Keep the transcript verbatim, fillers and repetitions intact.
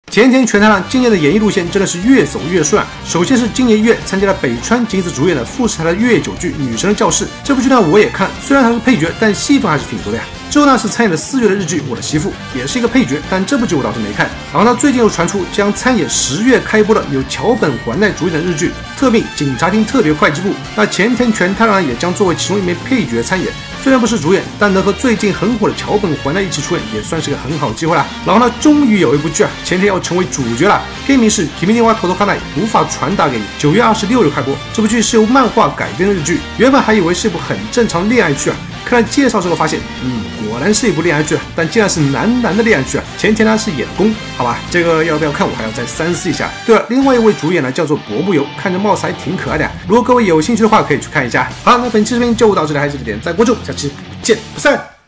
前田全太郎今年的演艺路线真的是越走越顺啊！首先是今年一月参加了北川景子主演的富士台的越久剧《女神的教室》，这部剧呢我也看，虽然她是配角，但戏份还是挺多的呀。之后呢是参演了四月的日剧《我的媳妇》，也是一个配角，但这部剧我倒是没看。然后呢最近又传出将参演十月开播的由桥本环奈主演的日剧《特命警察厅特别会计部》，那前田全太郎也将作为其中一名配角参演。虽然不是主演，但能和最近很火的桥本环奈一起出演，也算是个很好的机会啦。然后呢，终于有一部剧啊，前田要成为主角了，片名是《君には届かない》，无法传达给你。九月二十六日开播，这部剧是由漫画改编的日剧，原本还以为是一部很正常的恋爱剧啊，看了介绍之后发现，嗯，果然是一部恋爱剧啊，但竟然是男男的恋爱剧啊。前田呢是演攻，好吧，这个要不要看我还要再三思一下。对了，另外一位主演呢叫做柏木由，看着貌似还挺可爱的呀。如果各位有兴趣的话，可以去看一下。好，那本期视频就到这里，还记得点赞关注，下期不见不散。